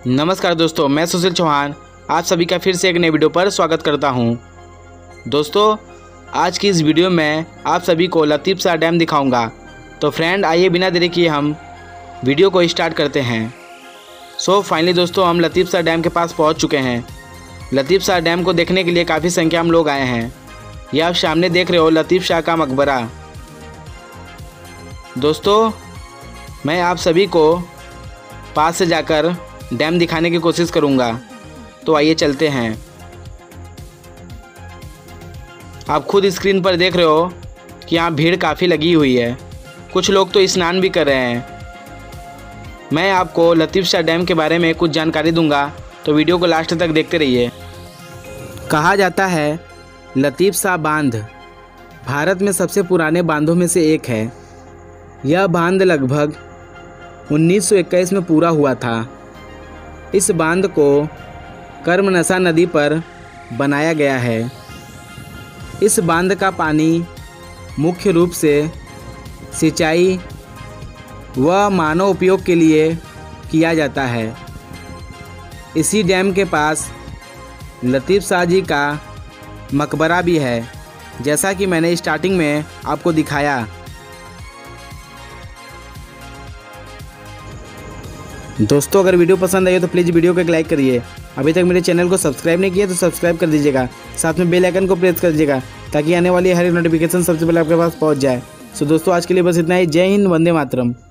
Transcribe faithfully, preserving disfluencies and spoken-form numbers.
नमस्कार दोस्तों, मैं सुशील चौहान आप सभी का फिर से एक नई वीडियो पर स्वागत करता हूं। दोस्तों, आज की इस वीडियो में आप सभी को लतीफ़ शाह डैम दिखाऊंगा। तो फ्रेंड, आइए बिना देरी किए हम वीडियो को स्टार्ट करते हैं। सो फाइनली दोस्तों, हम लतीफ़ शाह डैम के पास पहुंच चुके हैं। लतीफ़ शाह डैम को देखने के लिए काफ़ी संख्या में लोग आए हैं। यह आप सामने देख रहे हो लतीफ़ शाह का मकबरा। दोस्तों, मैं आप सभी को पास से जाकर डैम दिखाने की कोशिश करूंगा। तो आइए चलते हैं। आप खुद स्क्रीन पर देख रहे हो कि यहाँ भीड़ काफ़ी लगी हुई है। कुछ लोग तो स्नान भी कर रहे हैं। मैं आपको लतीफ़ शाह डैम के बारे में कुछ जानकारी दूंगा, तो वीडियो को लास्ट तक देखते रहिए। कहा जाता है लतीफ़ शाह बांध भारत में सबसे पुराने बांधों में से एक है। यह बांध लगभग उन्नीस सौ इक्कीस में पूरा हुआ था। इस बांध को कर्मनसा नदी पर बनाया गया है। इस बांध का पानी मुख्य रूप से सिंचाई व मानव उपयोग के लिए किया जाता है। इसी डैम के पास लतीफ़ शाह जी का मकबरा भी है, जैसा कि मैंने स्टार्टिंग में आपको दिखाया। दोस्तों, अगर वीडियो पसंद आई हो तो प्लीज़ वीडियो को एक लाइक करिए। अभी तक मेरे चैनल को सब्सक्राइब नहीं किया तो सब्सक्राइब कर दीजिएगा। साथ में बेल आइकन को प्रेस कर दीजिएगा ताकि आने वाली हर एक नोटिफिकेशन सबसे पहले आपके पास पहुंच जाए। सो दोस्तों, आज के लिए बस इतना ही। जय हिंद, वंदे मातरम।